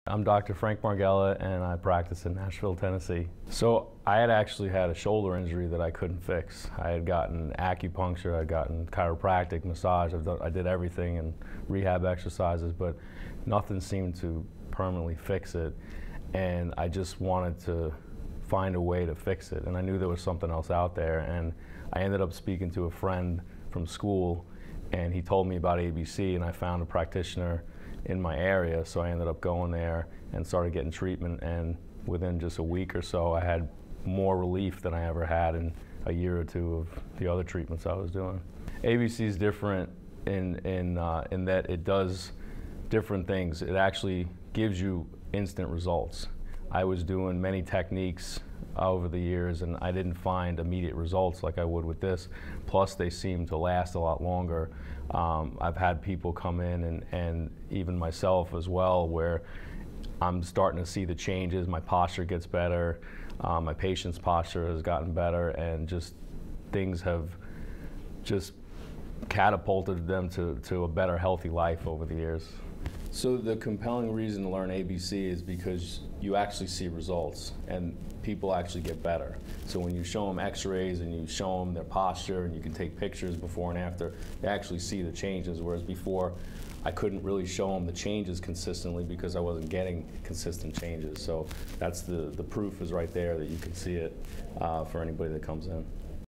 I'm Dr. Frank Margella, and I practice in Nashville, Tennessee. So I had actually had a shoulder injury that I couldn't fix. I had gotten acupuncture, I had gotten chiropractic, massage, I did everything and rehab exercises, but nothing seemed to permanently fix it. And I just wanted to find a way to fix it. And I knew there was something else out there. And I ended up speaking to a friend from school, and he told me about ABC, and I found a practitioner in my area, so I ended up going there and started getting treatment, and within just a week or so I had more relief than I ever had in a year or two of the other treatments I was doing. ABC is different in that it does different things. It actually gives you instant results. I was doing many techniques over the years and I didn't find immediate results like I would with this, plus they seem to last a lot longer. I've had people come in and even myself as well, where I'm starting to see the changes. My posture gets better, my patient's posture has gotten better, and just things have just catapulted them to a better, healthy life over the years. So the compelling reason to learn ABC is because you actually see results and people actually get better. So when you show them x-rays and you show them their posture and you can take pictures before and after, they actually see the changes, whereas before I couldn't really show them the changes consistently because I wasn't getting consistent changes. So that's the proof is right there that you can see it for anybody that comes in.